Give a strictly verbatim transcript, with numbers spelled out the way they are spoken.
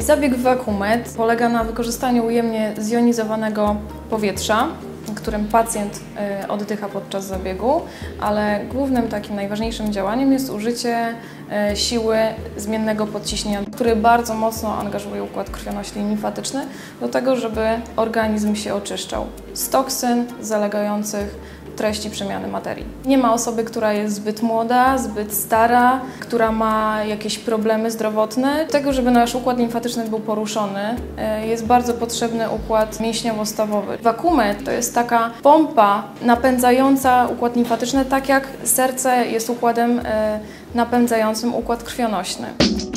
Zabieg Vacuumed polega na wykorzystaniu ujemnie zjonizowanego powietrza, którym pacjent oddycha podczas zabiegu, ale głównym takim najważniejszym działaniem jest użycie siły zmiennego podciśnienia, który bardzo mocno angażuje układ krwionośny i limfatyczny do tego, żeby organizm się oczyszczał z toksyn zalegających treści przemiany materii. Nie ma osoby, która jest zbyt młoda, zbyt stara, która ma jakieś problemy zdrowotne. Do tego, żeby nasz układ limfatyczny był poruszony, jest bardzo potrzebny układ mięśniowo-stawowy. Vacuumed to jest taka pompa napędzająca układ limfatyczny, tak jak serce jest układem napędzającym układ krwionośny.